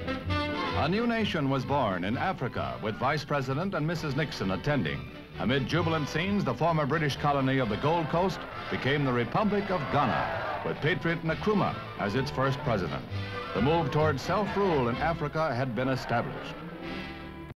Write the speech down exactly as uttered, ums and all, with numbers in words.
A new nation was born in Africa, with Vice President and Missus Nixon attending. Amid jubilant scenes, the former British colony of the Gold Coast became the Republic of Ghana, with Patriot Nkrumah as its first president. The move towards self-rule in Africa had been established.